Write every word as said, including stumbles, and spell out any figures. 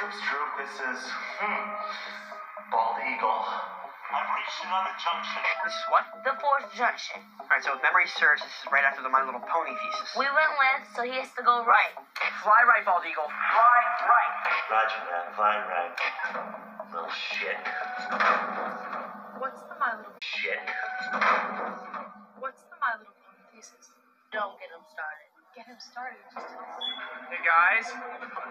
Stroop, Stroop, this is, hmm, Bald Eagle. I've reached another junction. This is what? The fourth junction. Alright, so if memory serves, this is right after the My Little Pony thesis. We went left, so he has to go right. Fly right, Bald Eagle. Fly right. Roger that. Fine, right. Little shit. What's the My Little Shit. What's the My Little Pony thesis? Don't get him started. Get him started. Just tell him. Hey, guys.